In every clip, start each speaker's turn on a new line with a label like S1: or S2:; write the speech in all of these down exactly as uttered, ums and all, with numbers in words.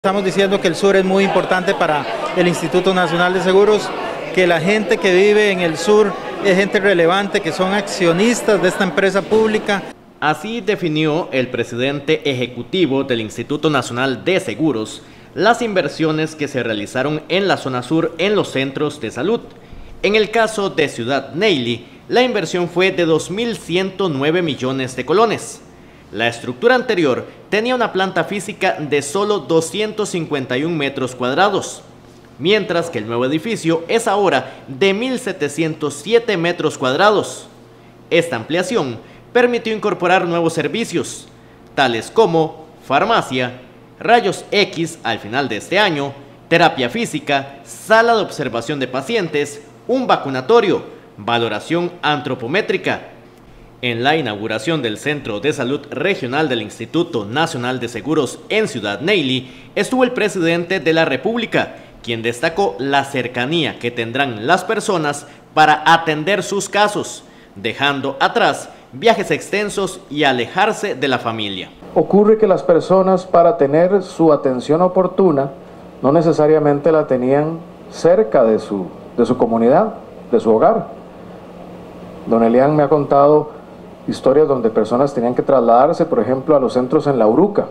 S1: Estamos diciendo que el sur es muy importante para el Instituto Nacional de Seguros, que la gente que vive en el sur es gente relevante, que son accionistas de esta empresa pública.
S2: Así definió el presidente ejecutivo del Instituto Nacional de Seguros las inversiones que se realizaron en la zona sur en los centros de salud. En el caso de Ciudad Neyli, la inversión fue de dos mil ciento nueve millones de colones. La estructura anterior tenía una planta física de solo doscientos cincuenta y un metros cuadrados, mientras que el nuevo edificio es ahora de mil setecientos siete metros cuadrados. Esta ampliación permitió incorporar nuevos servicios, tales como farmacia, rayos X al final de este año, terapia física, sala de observación de pacientes, un vacunatorio, valoración antropométrica. En la inauguración del Centro de Salud Regional del Instituto Nacional de Seguros en Ciudad Neyli, estuvo el presidente de la República, quien destacó la cercanía que tendrán las personas para atender sus casos, dejando atrás viajes extensos y alejarse de la familia.
S3: Ocurre que las personas, para tener su atención oportuna, no necesariamente la tenían cerca de su, de su comunidad, de su hogar. Don Elian me ha contado historias donde personas tenían que trasladarse, por ejemplo, a los centros en La Uruca,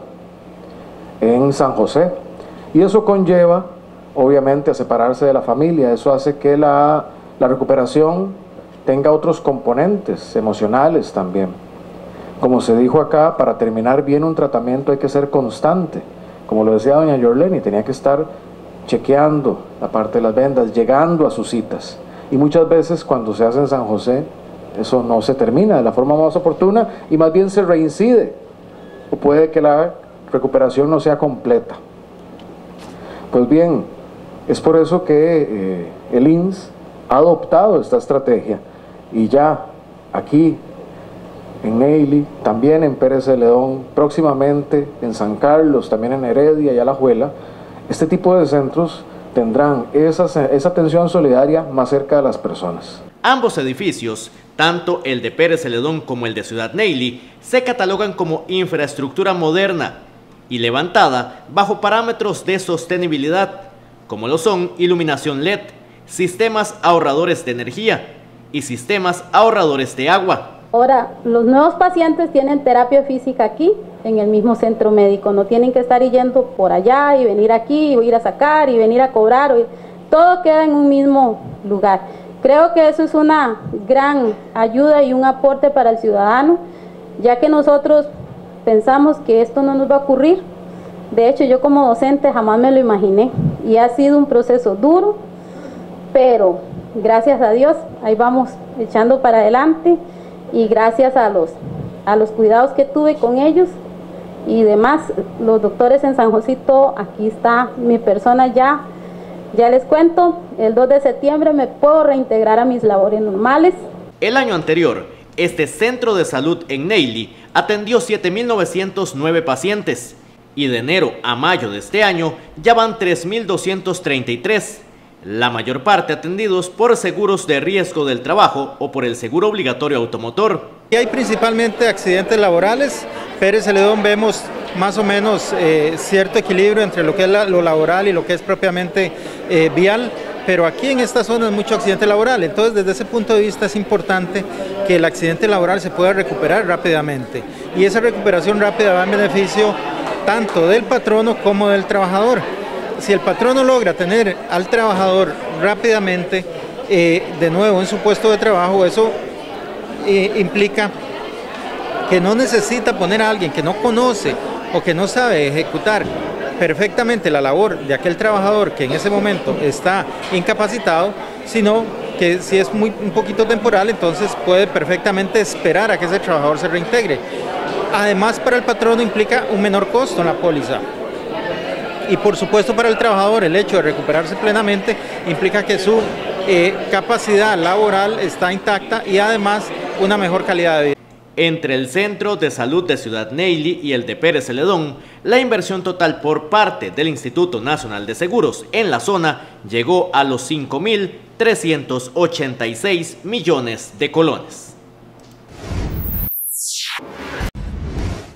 S3: en San José, y eso conlleva, obviamente, a separarse de la familia. Eso hace que la, la recuperación tenga otros componentes emocionales también. Como se dijo acá, para terminar bien un tratamiento hay que ser constante. Como lo decía doña Yorleni, tenía que estar chequeando la parte de las vendas, llegando a sus citas. Y muchas veces cuando se hace en San José, eso no se termina de la forma más oportuna y más bien se reincide, o puede que la recuperación no sea completa. Pues bien, es por eso que eh, el I N S ha adoptado esta estrategia, y ya aquí en Neyli, también en Pérez Celedón, próximamente en San Carlos, también en Heredia y Alajuela, este tipo de centros tendrán esa, esa atención solidaria más cerca de las personas.
S2: Ambos edificios, tanto el de Pérez Celedón como el de Ciudad Neyli, se catalogan como infraestructura moderna y levantada bajo parámetros de sostenibilidad, como lo son iluminación L E D, sistemas ahorradores de energía y sistemas ahorradores de agua.
S4: Ahora, los nuevos pacientes tienen terapia física aquí, en el mismo centro médico. No tienen que estar yendo por allá y venir aquí, o ir a sacar y venir a cobrar. Todo queda en un mismo lugar. Creo que eso es una gran ayuda y un aporte para el ciudadano, ya que nosotros pensamos que esto no nos va a ocurrir. De hecho, yo como docente jamás me lo imaginé. Y ha sido un proceso duro, pero gracias a Dios, ahí vamos echando para adelante. Y gracias a los, a los cuidados que tuve con ellos y demás, los doctores en San Josito, aquí está mi persona ya, ya les cuento, el dos de septiembre me puedo reintegrar a mis labores normales.
S2: El año anterior, este centro de salud en Neyli atendió siete mil novecientos nueve pacientes y de enero a mayo de este año ya van tres mil doscientos treinta y tres. La mayor parte atendidos por seguros de riesgo del trabajo o por el seguro obligatorio automotor.
S1: Y hay principalmente accidentes laborales. Pérez Celedón vemos más o menos eh, cierto equilibrio entre lo que es la, lo laboral y lo que es propiamente eh, vial, pero aquí en esta zona es mucho accidente laboral. Entonces, desde ese punto de vista es importante que el accidente laboral se pueda recuperar rápidamente, y esa recuperación rápida va en beneficio tanto del patrono como del trabajador. Si el patrono logra tener al trabajador rápidamente eh, de nuevo en su puesto de trabajo, eso eh, implica que no necesita poner a alguien que no conoce o que no sabe ejecutar perfectamente la labor de aquel trabajador que en ese momento está incapacitado, sino que si es muy, un poquito temporal, entonces puede perfectamente esperar a que ese trabajador se reintegre. Además, para el patrono implica un menor costo en la póliza. Y por supuesto para el trabajador el hecho de recuperarse plenamente implica que su eh, capacidad laboral está intacta y además una mejor calidad de vida.
S2: Entre el Centro de Salud de Ciudad Neyli y el de Pérez Celedón, la inversión total por parte del Instituto Nacional de Seguros en la zona llegó a los cinco mil trescientos ochenta y seis millones de colones.